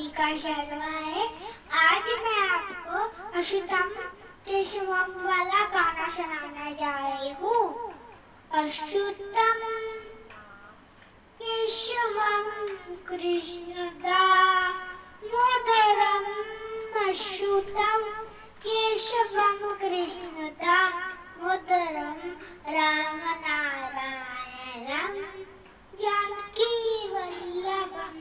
सभी का शर्मा है। आज मैं आपको अच्युतम केशवम वाला गाना सुनाने जा रही हूँ। अच्युतम केशवम कृष्ण दामोदरम, अच्युतम केशवम कृष्ण दामोदरम, राम नारायणम जानकी वल्लभम।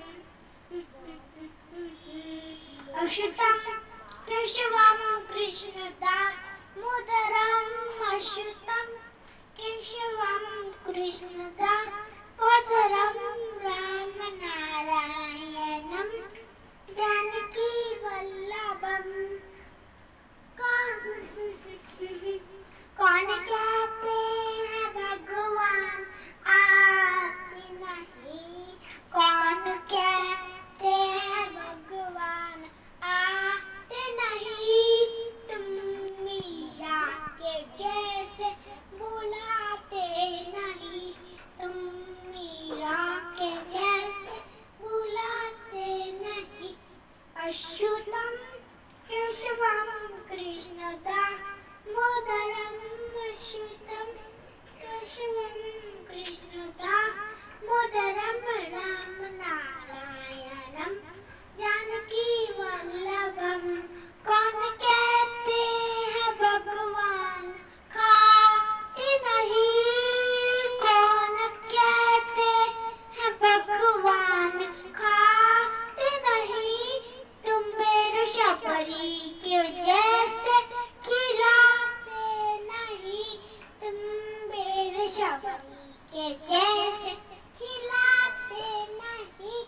अच्युतम केशवम कृष्ण दामोदरम, अच्युतम केशवम कृष्ण दामोदरम, राम नारायणम जानकी वल्लभम। कौन कहते हैं भगवान आते नहीं, कौन कहते हैं भगवान आते नहीं, तुम मीरा के जैसे बुलाते नहीं, तुम मीरा के जैसे बुलाते नहीं। अच्युतम केशवम कृष्ण दामोदरम, अच्युतम केशवम कृष्ण दामोदरम, राम नारायणम जानकी वल्लभम। कौन कहते हैं भगवान खाते नहीं, कौन कहते हैं भगवान खाते नहीं, तुम मेरे शबरी के जैसे खिलाते नहीं, तुम मेरे शबरी के जैसे खिलाते नहीं।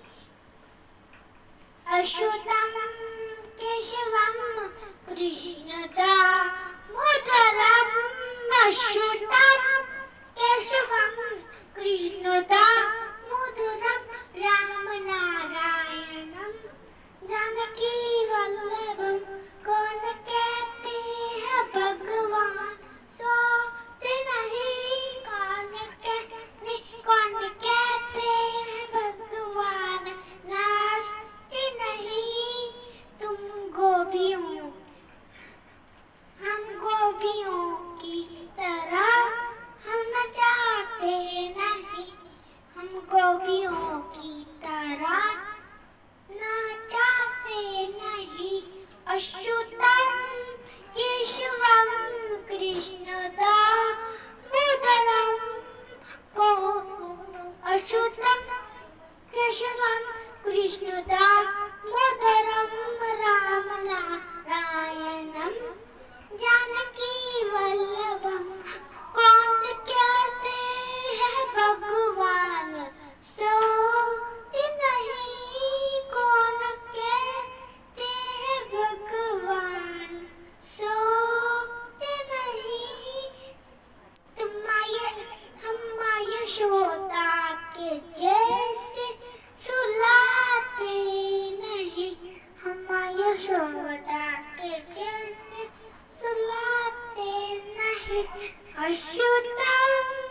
अच्युतम केशवम कृष्ण दामोदरम, अच्युतम केशवम कृष्ण दामोदरम, राम नारायणम जानकी वल्लभम। कौन कहते हैं भगवान सोते नहीं, कौन कहते हैं भगवान नाचते नहीं, तुम गोपियों हम गोपियों की तरह हम नचाते नहीं, हम गोपियों की तरह नाचते नहीं। अच्युतम केशवम कृष्ण दामोदरम, अच्युतम केशवम कृष्ण दामोदरम, राम नारायणम जानकी वल्लभम। कौन कहते हैं भगवान सोते नहीं, कौन कहते हैं भगवान सोते नहीं, हम यशोदा के जैसे सुलाते नहीं, हम यशोदा के जैसे सुलाते नहीं। अच्युतम